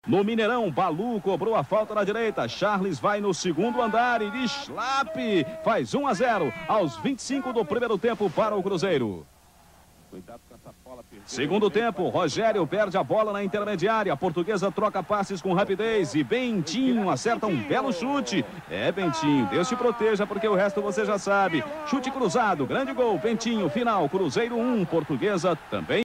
No Mineirão, Balu cobrou a falta na direita. Charles vai no segundo andar e de Schlapp faz 1-0 aos 25 do primeiro tempo para o Cruzeiro. Segundo tempo, Rogério perde a bola na intermediária. A Portuguesa troca passes com rapidez e Bentinho acerta um belo chute. É, Bentinho, Deus te proteja porque o resto você já sabe. Chute cruzado, grande gol, Bentinho, final, Cruzeiro 1, Portuguesa também.